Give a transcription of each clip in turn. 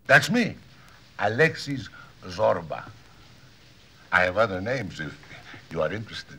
That's me, Alexis Zorba. I have other names if you are interested.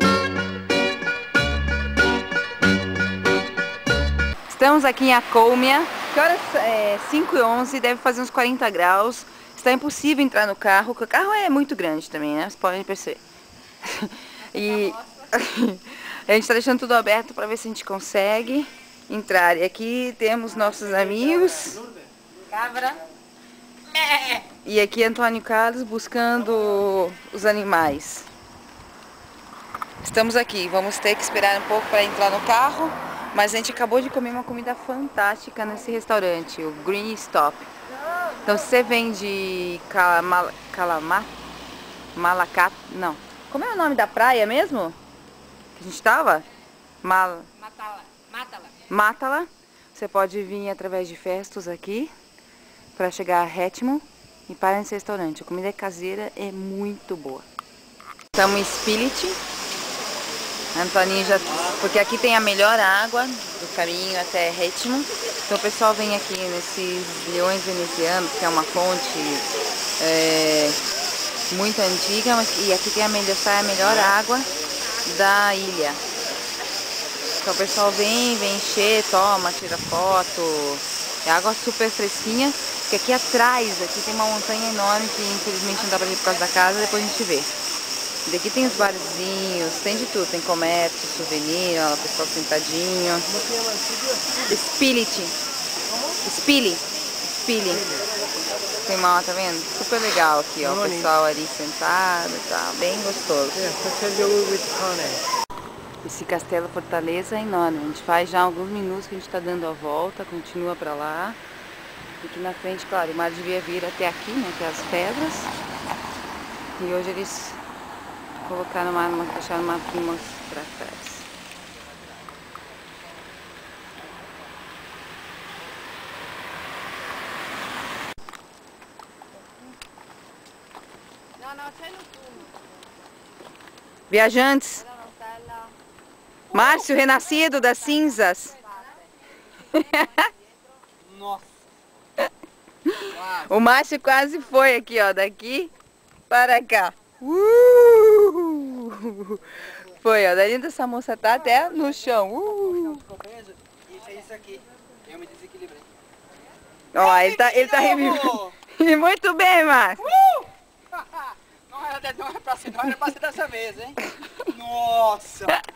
Estamos aqui em Acômia. Que horas? 5h11, deve fazer uns 40 graus. Está impossível entrar no carro, porque o carro é muito grande também, né? Vocês podem perceber. E a gente está deixando tudo aberto para ver se a gente consegue entrar. E aqui temos nossos amigos. Cabra. E aqui Antônio Carlos buscando os animais. Estamos aqui, vamos ter que esperar um pouco para entrar no carro. Mas a gente acabou de comer uma comida fantástica nesse restaurante, o Green Stop. Então se você vem de Malacata, não. Como é o nome da praia mesmo? Que a gente estava? Mátala. Você pode vir através de Festos aqui para chegar a Richmond e parar nesse restaurante. A comida caseira é muito boa. Estamos em Spilett. Antoninho já... Porque aqui tem a melhor água do caminho até Richmond. Então o pessoal vem aqui nesses leões venezianos, que é uma fonte muito antiga, e aqui tem a melhor água da ilha. Então o pessoal vem encher, toma, tira foto. É água super fresquinha, porque aqui atrás, aqui tem uma montanha enorme que infelizmente não dá pra ir por causa da casa, depois a gente vê. Daqui tem os barzinhos, tem de tudo, tem comércio, souvenir, ó, o pessoal sentadinho. Spilett. Tem uma, tá vendo? Super legal aqui, ó, o pessoal ali sentado e tal, bem gostoso. Esse castelo fortaleza é enorme, a gente faz já alguns minutos que a gente tá dando a volta, continua pra lá. Aqui na frente, claro, o mar devia vir até aqui, né, até as pedras. E hoje eles colocaram uma caixa de maquinhos para trás. Viajantes. Márcio, renascido das cinzas. Nossa. O Márcio quase foi aqui, ó, daqui para cá. Foi, ó, dali dessa moça tá até no chão. Isso aqui, eu me desequilibrei. Ó, ele tá revivendo. Muito bem, Márcio. Não era pra ser dessa vez, hein? Nossa!